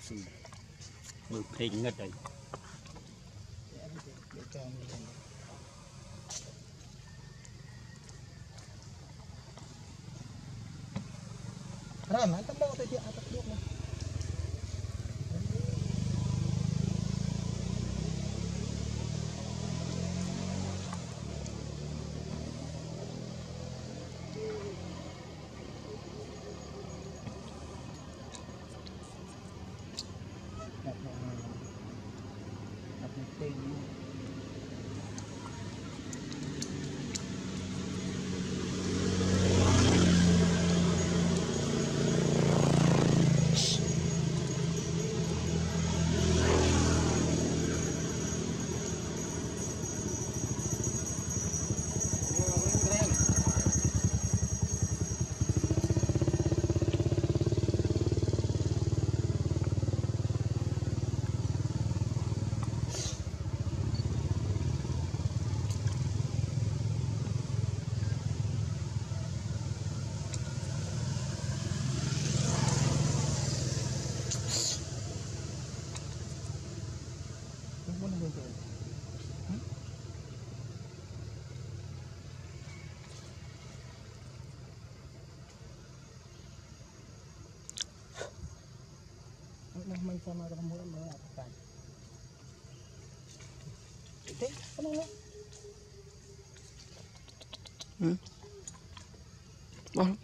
มือเพลงเงินเลย rồi mà tao mua tôi chưa ăn tao biết nữa đặt một tiền mình sama dengan mulut mengatakan, itu kenapa? Vâng.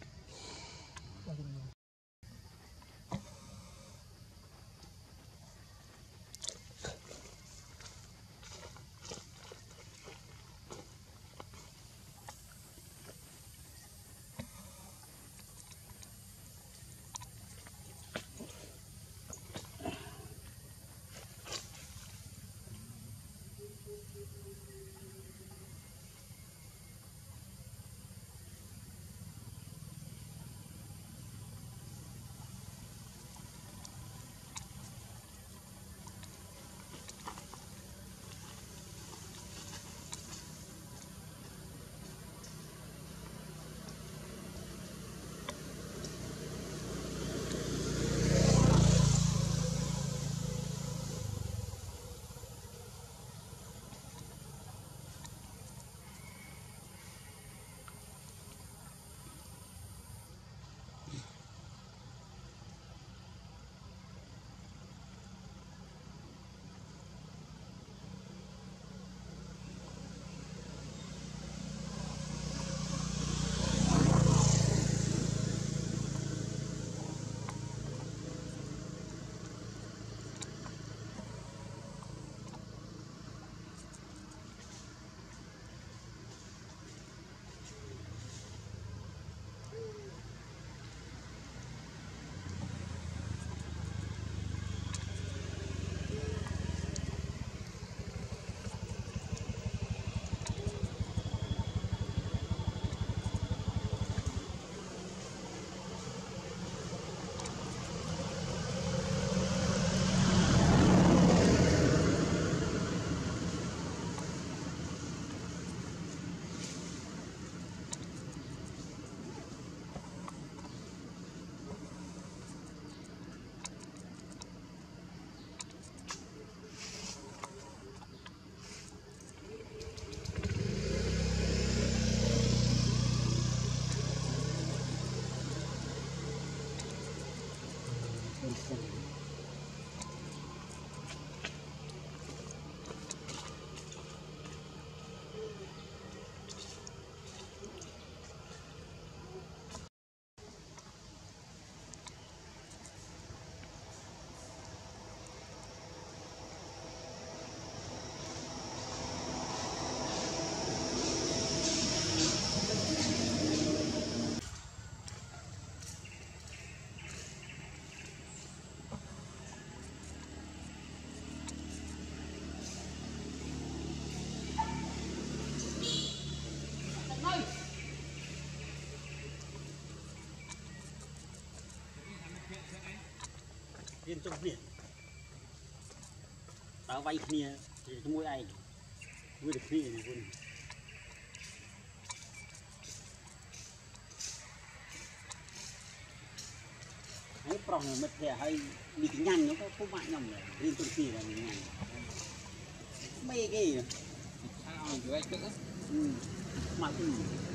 Yên trong biển tao vay kia thì cho mỗi ai mới được kia này luôn hãy prong là mất thẻ hay bị cái nhăn nó có bạn nhầm này riêng tôi kia là mình nhăn mấy cái sao dưới anh cỡ mà cái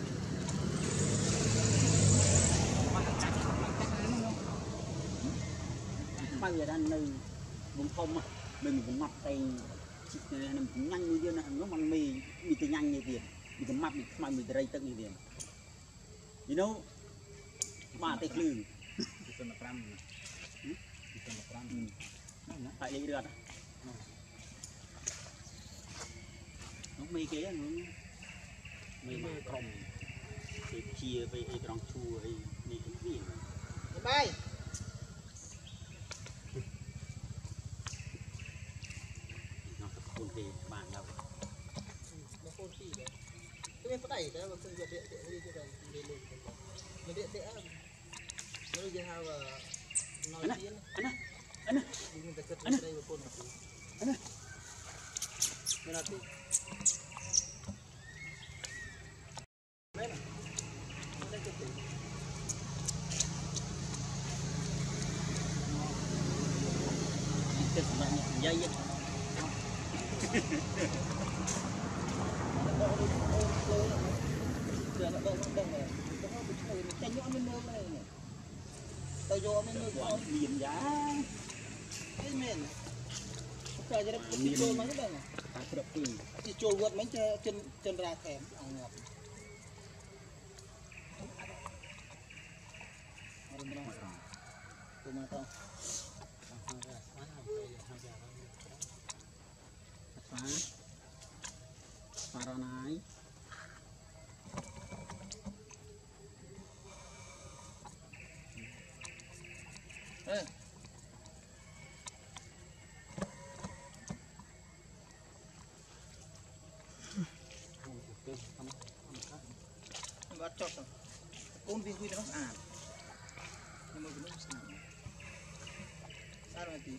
bao giờ đang nơi vùng thông mà mình cũng mặt tay mình cũng nhanh như thế này nó mà mì bị cái nhanh như tiền bị cái mặt bị mà bị rây tận như tiền you know mà tay lưng tại đây được nó mì cái nó mì mà còng thì chia về cái tròn chua ấy đi cái gì bay nó tập về bạn đâu nó phun xì đấy cái bên có đẩy cái mà không giật điện đi cho này đi lên nó điện sẽ nó đi hao là nói tiếng anh mình phải cất đây vào phun anh đây là tí đây này đây cái tí cái bạn dây á tao vô mình nuôi con miền giá cái miền trời cho nó đi trôi mấy cái này thì trôi vượt mấy chân chân ra thèm ăn ngọt tomato Paranai bắt chót rồi con viên quy nó nhưng mà nó sao rồi tí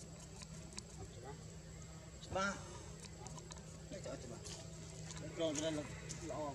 ba đây chọn cho ba rồi cho nên là lọ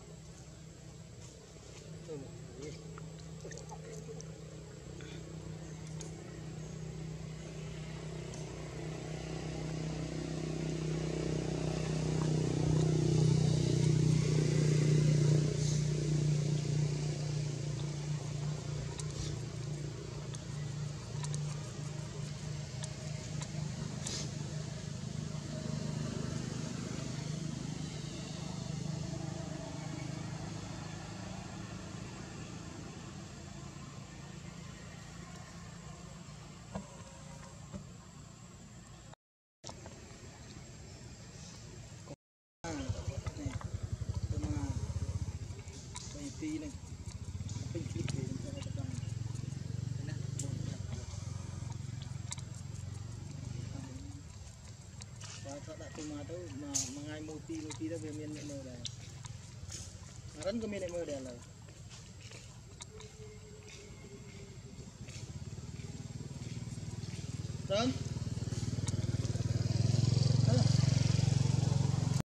tí này pin clip để cho nó tập và các bạn tomato mà ngay moti đó về miền mơ đây rắn cái miền này mơ đây là rắn